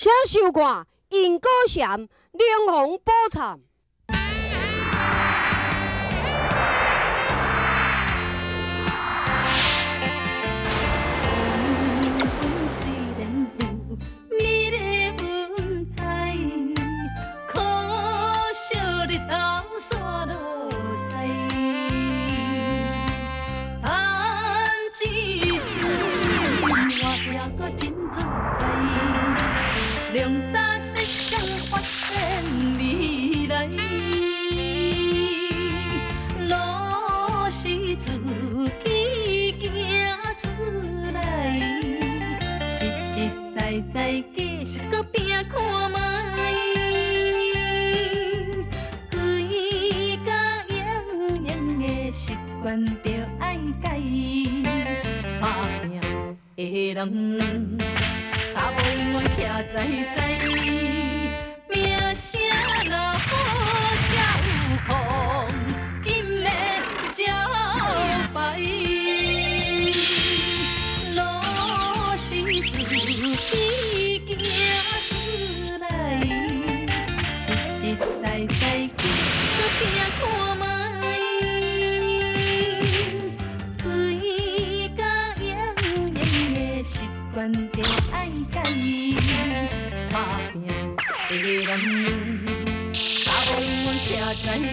请收看因果禅灵红宝忏。 良早设想发展未来，路是自己行出来，实实在在继续搁拼看卖，规家营营的习惯着爱改，打拼的人。甲无永远徛在名声若好才有空，今日招牌，路是自己行出来，实实在在继续搁拼看卖，规家营营的习惯着爱改。打拼的人，甲无永远徛在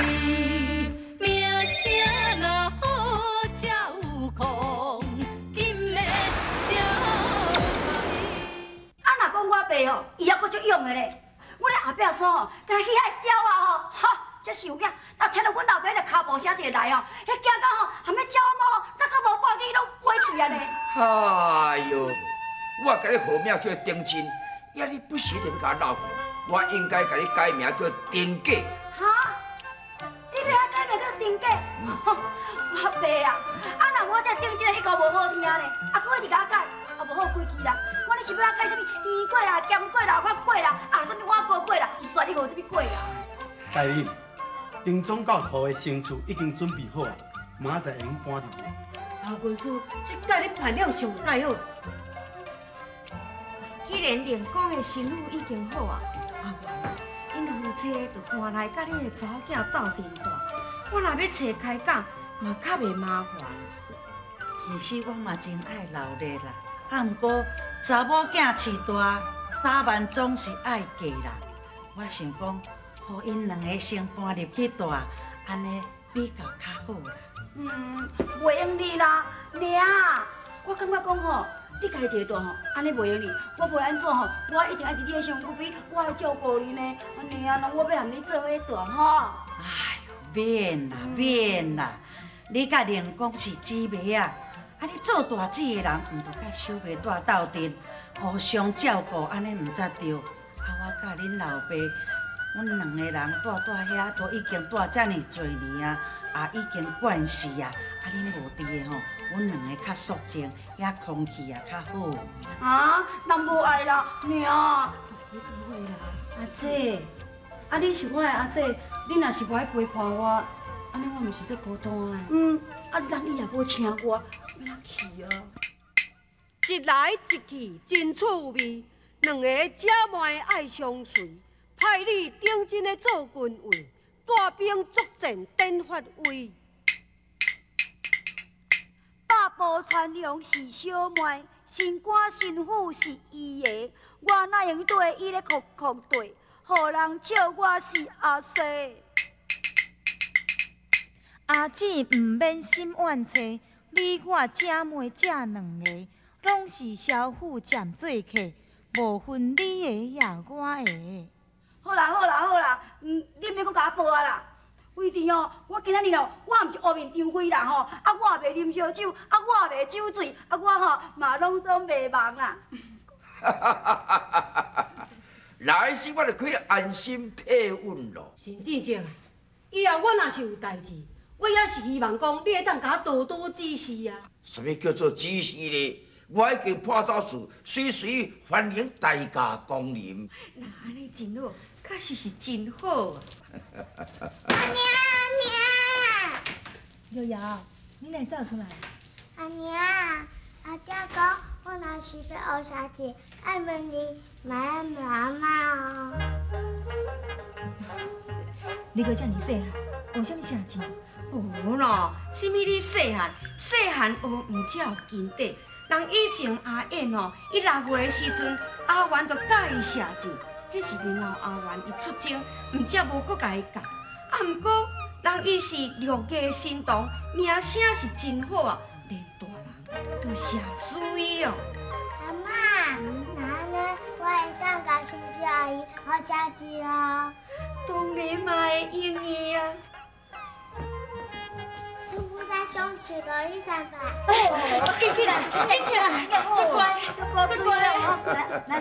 名声若好才有空，今日招牌。 啊，若讲我爸吼，伊还阁足勇的咧。阮咧后壁山吼，但去遐鸟啊吼，哈，这受惊。若听到阮老爸咧脚步声一来吼，迄惊到吼，含要鸟毛，那个无半日拢飞去啊咧。 哎呦！我甲你号名叫丁真，呀你不时就要甲我闹去，我应该甲你改名叫丁家。 哈？你要我改名叫丁家？我爸啊，啊若我这丁真迄个无好听咧，啊，佫一直甲我改，啊无好规矩啦。我你是要我改什么甜粿啦、咸粿啦、发粿啦，啊什么碗糕粿啦，算你学什么粿啦？ 大人，丁总教头的新厝已经准备好啊，明仔载会用搬入去。 老军师，即届你办了上介好。既然练功的新妇已经好啊，因夫妻就搬来甲你的查某囝斗阵大，我若要找开讲，嘛较袂麻烦。 其实我嘛真爱劳力啦，啊，毋过查某囝饲大，打扮总是爱嫁啦。我想讲，互因两个先搬入去住，安尼比较较好啦。 袂用你啦，娘，我感觉讲吼。你家己一个大吼，安尼袂用你，我无安怎吼，我一定爱伫你的身躯边，我爱照顾你呢。安啊，那我要和你做伙大吼。 哎呦，免啦免啦，你甲玲公是姊妹啊，啊你做大姊的人，毋着甲小妹带斗阵，互相照顾，安尼毋则对。啊，我甲恁老爸，阮两个人住遐，都已经住遮尔侪年啊，也已经惯势啊。啊，恁无伫的吼，阮两个较肃静，遐空气也较好。 啊，人无爱啦，娘。 你怎么会啦？阿姐，啊你是我的阿姐，你若是无爱陪伴我，安尼我毋是最孤单的。 啊人你也无请我，要哪去啊？ 一来一去真趣味，两个姐妹爱相随，派你顶真的做军尉，带兵作战展发威。 百步穿杨是小妹，新官新妇是伊的，我哪用对伊咧哭哭对，互人笑我是阿西。 阿姊毋免心怨切，你我姐妹这两个，拢是小妇占做客，无分你的也我的。 好啦好啦好啦，你免搁甲我报啊啦。规天哦，我今仔日哦，我毋是乌面张飞啦吼，啊我也袂啉烧酒，啊我也袂酒醉，啊我吼嘛拢总袂忙啊。 来时我就可以安心退稳咯。 陈志正啊，以后我若是有代志，我也是希望讲你会当甲我多多指示啊。 什么叫做指示呢？我已经破招数，随时欢迎大驾光临。 那安尼真好，确实是真好啊。 阿娘， 瑶瑶，你哪走出来？ 阿娘，阿爹讲我若是要学写字，爱问你买妈妈哦。 你个遮尔细汉，学啥物写字？ 无咯，什么你细汉学唔只有金底。人以前阿燕哦，伊6岁的时阵，阿元就教伊写字，迄是年老阿元伊出征，唔只无搁甲伊教。啊，毋过人伊是六家神童，名声是真好啊，连大人都写死伊哦。 阿妈，那呢，我会当甲亲戚阿姨学写字哦。 当然嘛会用伊啊。 是不是想学到你三百？ 紧起来，真乖，真乖哦！来，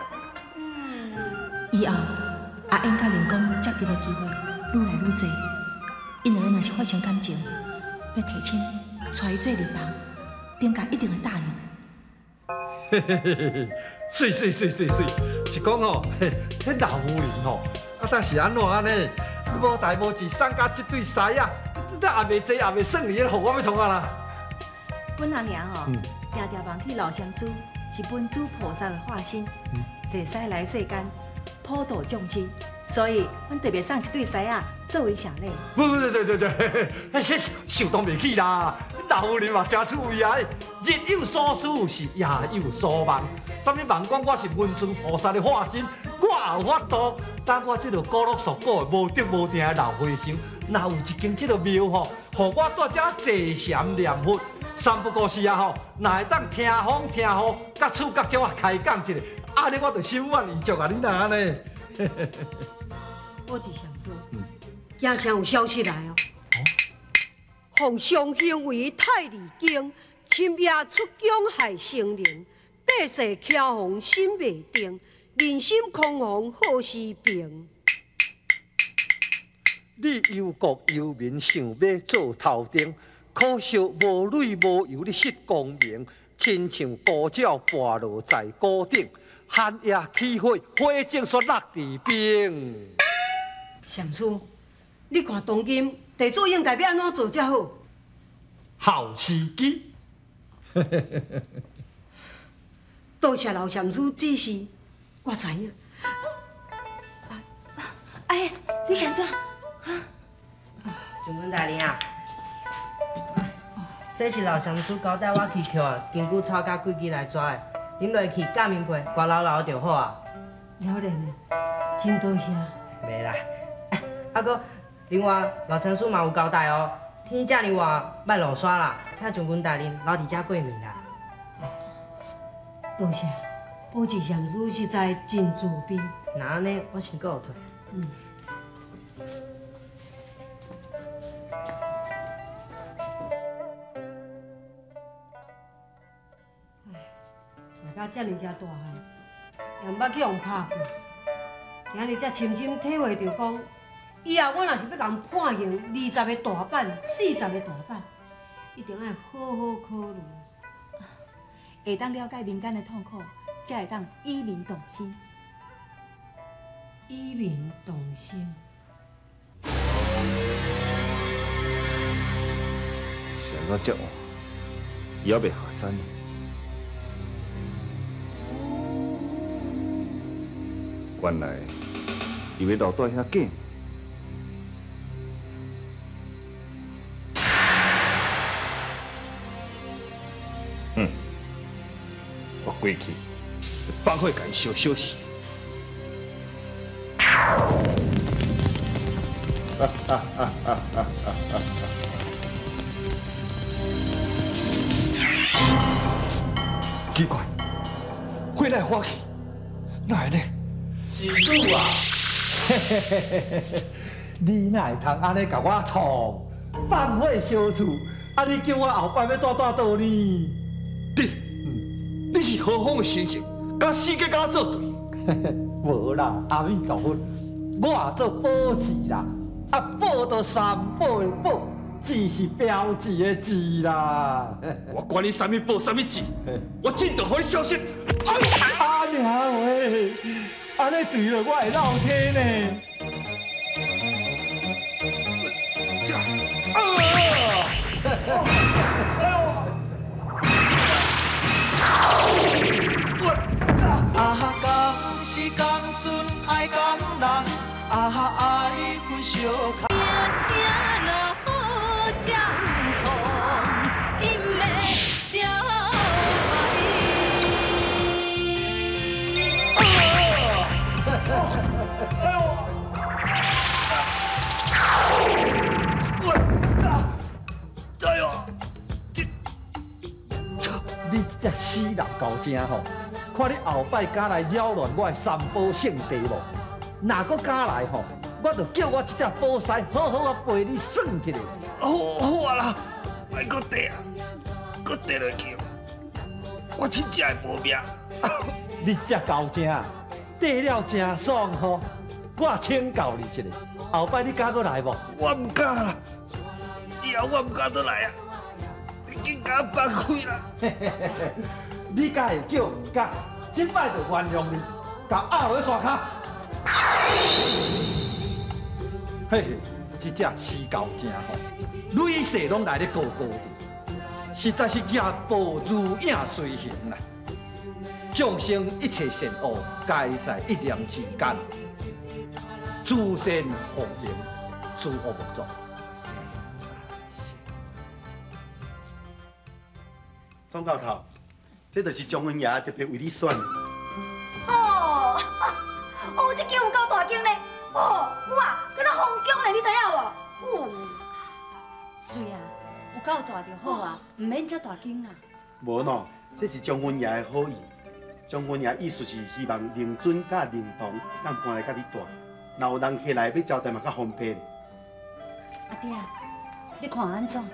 以后阿英甲玲公接近的机会愈来愈多，因两个若是发生感情，要提亲带伊做另房，顶家一定会答应。 嘿嘿嘿嘿，水，是讲吼，迄老夫人吼，但是安怎呢？无代无志送甲这对婿啊！咱也袂济，也袂算你，互我要创啊啦！ 阮阿娘吼，定定忘记老相思是本主菩萨的化身，坐驶来世间普度众生，所以阮特别送一对婿啊作为谢礼。 不，迄受当袂起啦！老夫人嘛真趣味啊！日有所思，是夜有所梦。啥物梦讲我是文殊菩萨的化身，我有法度。当我这个古乐俗古的无得无定的老和尚，若有一间这个庙吼，互我在这坐禅念佛，三不五时啊吼，若会当听风听雨，甲厝甲鸟啊开讲一下，安尼我就心满意足啊！你哪安尼？ 我是想说，惊啥有消息来哦？奉上行为太离经，深夜出宫害生灵，百世徛红心袂定。人心空惶好时平。 你忧国忧民，想要做头顶，可惜无蕊无油，你失功名。亲像孤鸟跋落在谷顶，寒夜起火，火种煞落地冰。 上司，你看当今地主应该要安怎做才好？ 好时机。 多谢老上司指示。我知影。 哎，你想怎？ 长官大人啊，这是老上司交代我去扣根据草甲规矩来抓的，啉落去假面皮，刮老老就好啊。 了然的，真多谢。 袂啦，啊搁另外老上司嘛有交代哦，天遮尔热，莫落山啦，请长官大人留伫遮过暝啦。 多谢。保持上司实在真自卑。 那安尼，我先告退。 大家遮尔大汉，也毋捌去用拍过。今日才深深体会到讲，以后我若是要共判刑20个大板、40个大板，一定要好好考虑。 会当了解民间的痛苦。才会当以民动心， 以民动心。 想到这晚，也袂下山。原来伊要留在遐紧。我过去。放火甲伊烧死。奇怪，火来火去，哪会呢？ 施主啊，你哪会通安尼甲我创？放火烧厝，啊！你叫我后摆要带倒呢？ 你是何方的先生？甲世界甲我作对？ 无啦，阿弥陀佛，我也做保字啦，啊，保到三宝的宝，字是标志的字啦。 我管你啥物宝啥物字，我尽都互你消失。 阿娘喂，安尼对了，我会闹天呢。哎呦！ 江船爱江人，爱分小卡。 叫声落雨照风，因的照你这死人狗精吼！看你后摆敢来扰乱我的三宝圣地无？若搁敢来吼，我就叫我这只宝婿好好啊陪你耍一下。 好啊啦，莫搁跌啊，搁跌落去，我真正会无命。 你这狗精，跌了真爽吼！我请教你一下，后摆你敢搁来无？ 我唔敢啦，以后我唔敢再来啊！你紧甲我放开啦！ 你敢会叫唔敢？即摆就原谅你，甲压落去山骹。嘿，这只死狗精吼，累世拢来咧高高的，实在是夜步如影随形啦。众生一切善恶，皆在一念之间。诸善奉行，诸恶莫作。 庄教头，这就是将军爷特别为你选的。 哦，哦，这间有够大间呢！哦，我啊，跟那皇宫呢，你知影无？ 水啊，有够大就好啊，唔免遮大间啊。 无喏，这是将军爷的好意。将军爷意思是希望令尊甲令堂咱搬来甲你住，若有人客来要招待嘛较方便。 阿爹，你看安怎？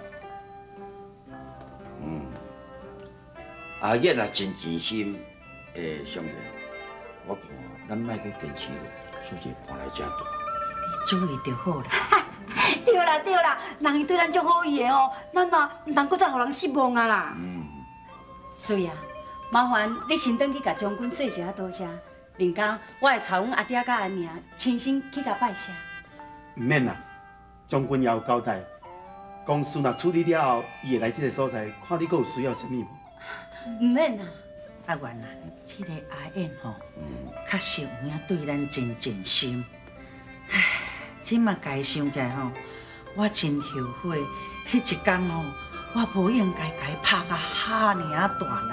阿燕啊，真真心诶，兄弟，我看咱莫搁坚持了，所以搬来遮住。 你注意就好啦。 对啦对啦，人伊对咱足好意的哦，咱啊唔通搁再互人失望啊啦。 水啊，麻烦你先转去甲将军说一下多谢，另工我会带阮阿爹甲阿娘亲身去甲拜谢。 唔免啦，将军也有交代，公事若处理了后，伊会来这个所在，看你搁有需要什么无。 唔免啦。 啊，原来这个阿燕吼，确实有影对咱真尽心。唉，即马家想起来吼，我真后悔，迄一天吼，我无应该甲伊拍啊哈尔大力。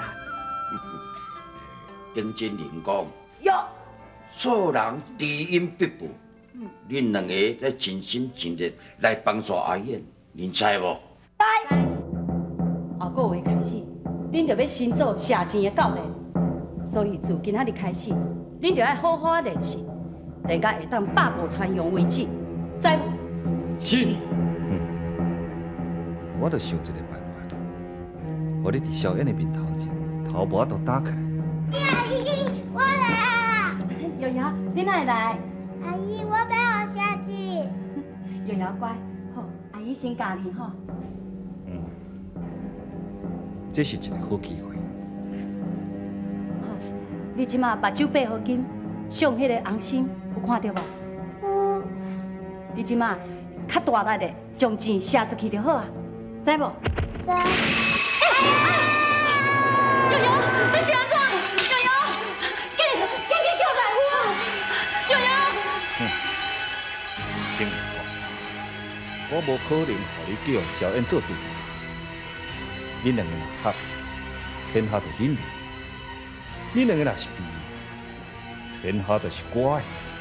丁真人讲， 哟， 做人知恩必报。恁两个在尽心尽力来帮助阿燕，恁知无？ 知。后个月开始，恁就要新做社前的教练，所以自今仔日开始，恁就要好好练习，练到会当百步穿杨为止，知无？ 是。我著想一个办法，互你伫小燕的面头前，头毛都打开来。 阿姨，我来啦！ 瑶瑶，你哪会来？ 阿姨，我要学下去。 瑶瑶乖，好，阿姨先教你吼。 这是一个好机会。 你即马目睭闭好紧，上迄个红心有看到无？你即马较大力的将钱射出去就好啊，知无？ 知。 瑶瑶，你是安怎？瑶瑶，紧叫大夫啊！瑶瑶。 丁元我无可能互你叫小燕做对手。恁两个若合，天下就恁俩；恁两个若是敌，天下就是我的。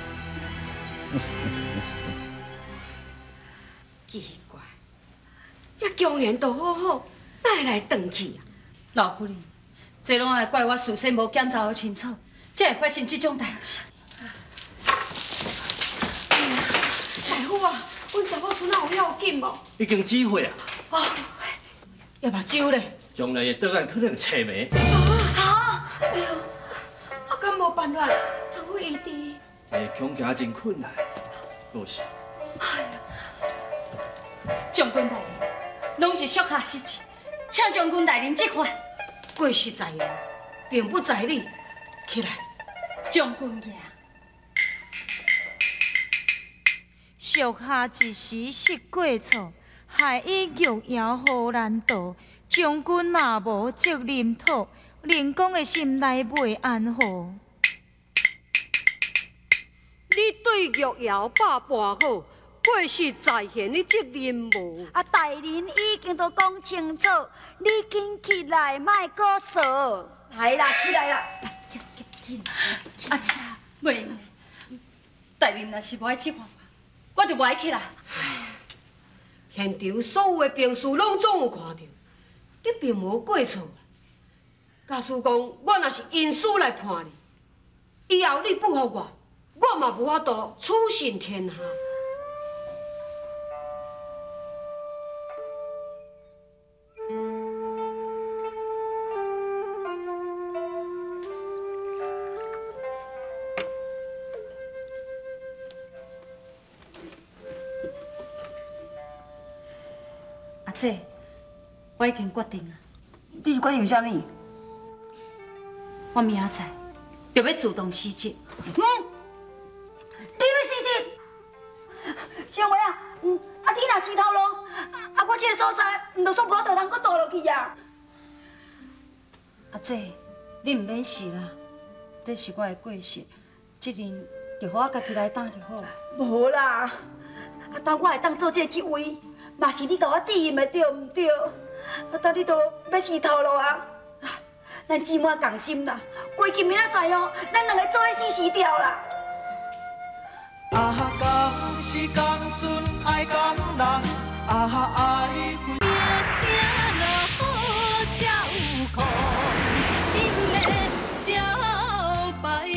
奇怪，遐姜元都好好，哪会来转去啊？ 老夫人，这拢爱怪我事先无检查好清楚，才会发生这种代志。 大夫啊，阮查某孙仔有要紧无？ 已经指挥啊！ 啊，要目睭咧？ 将来的档案可能找没。 啊！哎呦，啊，敢无办法通好医治？ 在恐惊真困难，可是。 将军大人，拢是属下失职，请将军大人即款。 过失在人，并不在你。起来， 将军爷。 属下一时失过错，害伊玉摇好难渡。将军若无责任讨，灵公的心内袂安好。 对玉瑶把办好，过实在现的责任无。 大人已经都讲清楚，你紧起来，莫搁说。来啦，起来啦！ 阿姐，妹妹，大人若是无爱责罚我就无爱起来。 现场所有的兵士拢总有看到，你并无过错。假使讲我若是因私来判你，以后你不服我，我嘛无法度处信天下。 阿姐，我已经决定啊。 你是决定啥物？ 我明仔载就要主动辞职。 你要辞职？小妹啊，你若死头路，我这个所在，唔就算无法度通搁住落去啊。 阿姐，你唔免死啦，这是我的过失，责任就互我家己来担就好。 无啦，当我会当做这职位，嘛是你甲我答应的，对唔对？当你都要死头路啊！咱姊妹共心啦，过去明仔载哦，咱两个做伙死掉啦。 讲是讲准爱讲人，爱分。 声若好才有苦，因的招牌。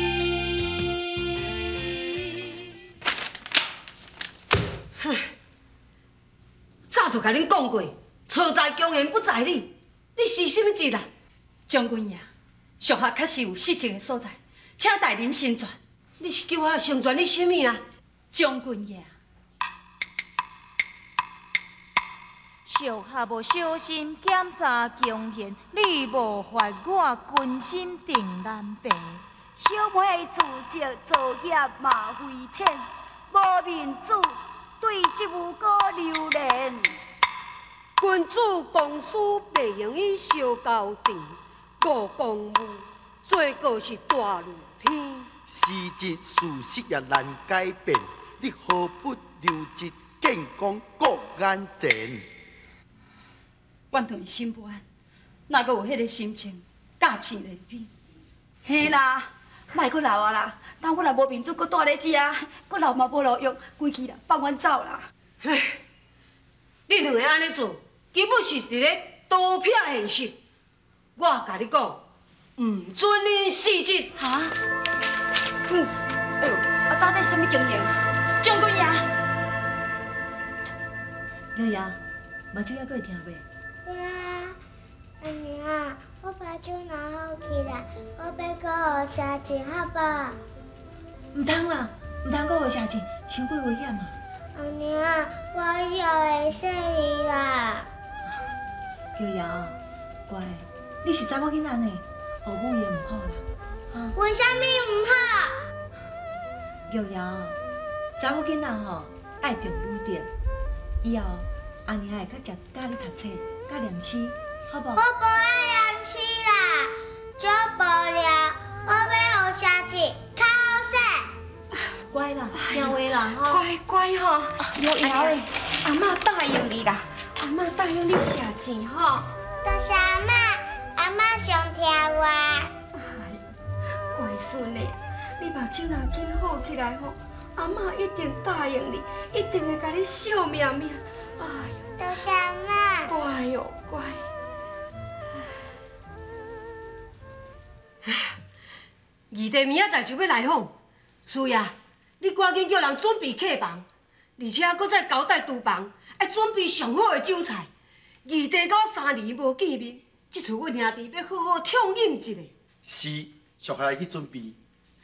哼，早就甲恁讲过，错在强言不在理，你是什么节啊？ 将军爷，属下确实有失职的所在，请大人伸全。 你是叫我成全你什么啊？ 将军爷， 属下无小心检查强贤，你无发我军心定难平。 小妹自责作业嘛费浅，无面子对职务搁留恋。 君主公私袂用伊相交甜，顾公务做过是大如天。 事实事实也难改变，你何不留一建功国眼前？ 阮同心不安，哪阁有迄个心情教饲人比？ 嘿啦，莫搁闹啊啦！当我若无面子，搁住咧遮，搁闹嘛无路用，归去啦，放阮走啦！ 唉，你两个安尼做，根本是伫咧刀劈现实。我甲你讲，唔准恁失职。 哈？哎呦，当这是什么情形？ 将军爷，爷爷，目睭还阁会听袂？ 呀，阿娘，我把酒拿好起来，我要搁学写字，好无？ 唔通啦，唔通搁学写字，伤过危险啊！ 阿娘，我以后会说你啦。 瑶瑶，乖，你是查某囡仔呢，学语言唔好啦。 为什么唔好？ 瑶瑶，查某囡仔吼爱重女德，以后阿娘会较教你读册、教念诗，好无？ 我无爱念诗啦，足无聊，我要学写字，较好势。 乖啦，听话啦吼。 乖乖吼，瑶瑶诶，阿嬷答应你啦，阿嬷答应你写字吼。 多谢阿嬷，阿嬷上听话。 乖孙诶，你目睭若紧好起来吼，阿嬷一定答应你，一定会甲你笑命命。哎呦， 多谢阿嬷。 乖哟乖。 二弟明仔载就要来访，苏爷，你赶紧叫人准备客房，而且搁再交代厨房，要准备上好的酒菜。二弟甲我3年无见面，这次阮兄弟要好好痛饮一下。 是，属下去准备。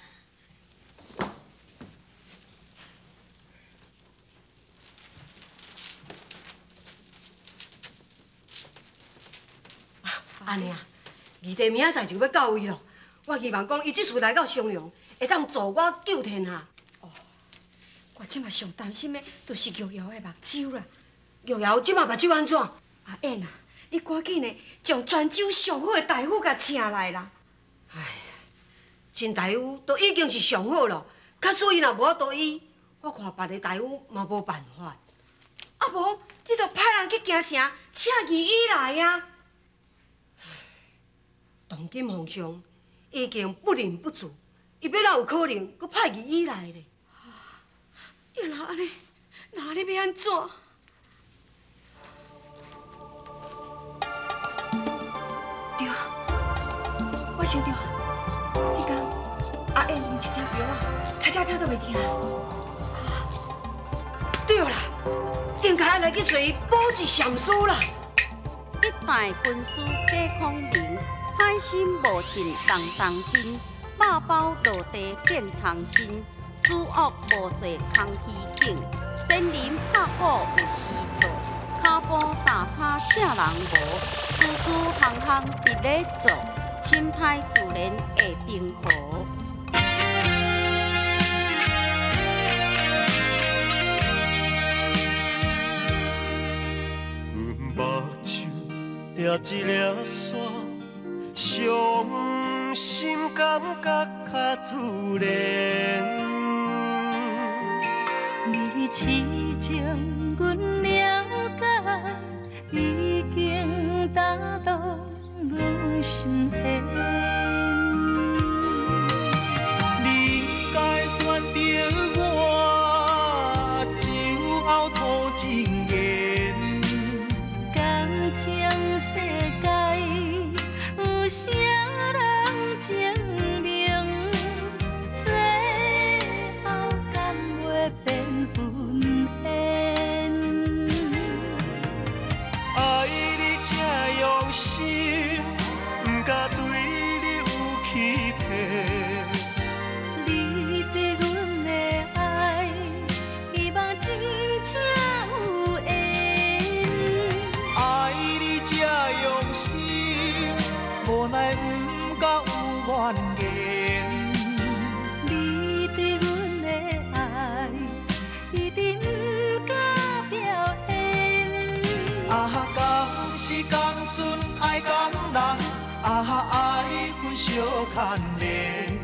阿娘，二弟明仔载就要到位咯。我希望讲伊这次来到襄阳，会当助我救天下。 我即马上担心的，就是瑶瑶的目睭啦。 瑶瑶即马目睭安怎？ 阿燕啊，你赶紧的将泉州上好的大夫甲请来啦。 哎呀，陈大夫都已经是上好咯， 假使伊若无法度医，我看别个大夫嘛无办法。啊无，你着派人去京城请义医来呀。当今皇上已经不仁不助，伊要哪有可能搁派义医来咧？ 原来安尼，那你要安怎？对啊，我想到啊，你讲阿燕用一条标啊，开车票都袂停。 对啦，应该来去找伊补一禅师啦。 一代军师假孔明，海心无情人当真，肉包落地见长青，诸恶无罪藏虚境，仙林拍鼓有时错，脚步大差啥人无，事事行行直咧做，心态自然会平和。 抓一粒沙，伤心感觉较自然。 你痴情，阮了解，已经打动阮心弦。 你该选择我，酒后吐真言。 感情世界有啥人证明？最后敢会变云烟？ 爱你这用心，不敢对你有欺骗。 你对阮的爱，希望真正有缘。 爱你这用心，无奈不敢有怨言。 你对阮的爱，一定不敢表现。 啊，工是工，准爱工人，啊，爱分相牵连。